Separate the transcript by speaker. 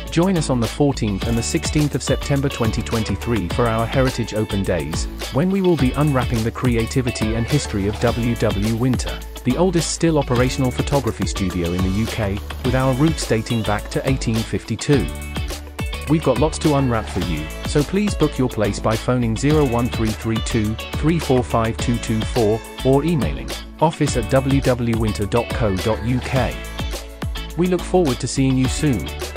Speaker 1: Join us on the 14th and the 16th of September 2023 for our Heritage Open Days, when we will be unwrapping the creativity and history of WW Winter, the oldest still operational photography studio in the UK, with our roots dating back to 1852. We've got lots to unwrap for you, so please book your place by phoning 01332 345 224 or emailing office@wwwwinter.co.uk. We look forward to seeing you soon.